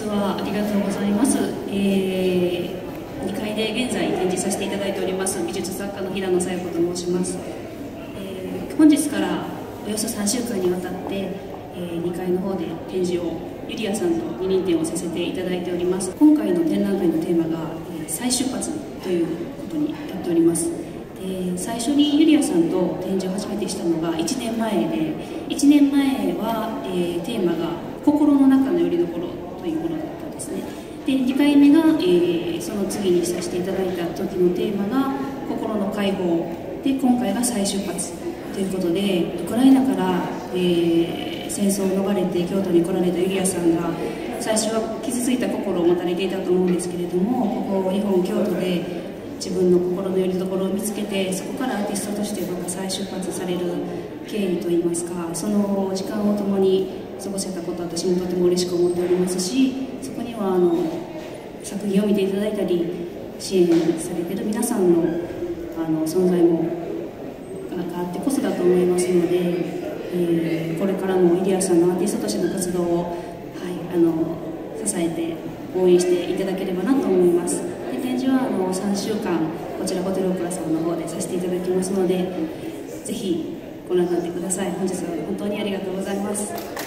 はありがとうございます。2階で現在展示させていただいております美術作家の平野紗代子と申します。本日からおよそ3週間にわたって、2階の方で展示をユリアさんと二人展をさせていただいております。今回の展覧会のテーマが、再出発ということになっております。最初にユリアさんと展示を初めてしたのが1年前で、1年前は、テーマが心の中の拠り所というものだったんですね。で2回目が、その次にさせていただいた時のテーマが心の解放で、今回が再出発ということで、ウクライナから、戦争を逃れて京都に来られたユリアさんが最初は傷ついた心を持たれていたと思うんですけれども、ここ日本京都で自分の心の拠り所を見つけて、そこからアーティストとしてまた再出発される経緯といいますか、その時間を共に過ごせたことは私もとても嬉しく思っておりますし、そこには作品を見ていただいたり支援されている皆さんの存在もあってこそだと思いますので、これからもユリアさんのアーティストとしての活動を、支えて応援していただければなと思います。で展示は3週間こちらホテルオクラさんの方でさせていただきますので、ぜひご覧になってください。本日は本当にありがとうございます。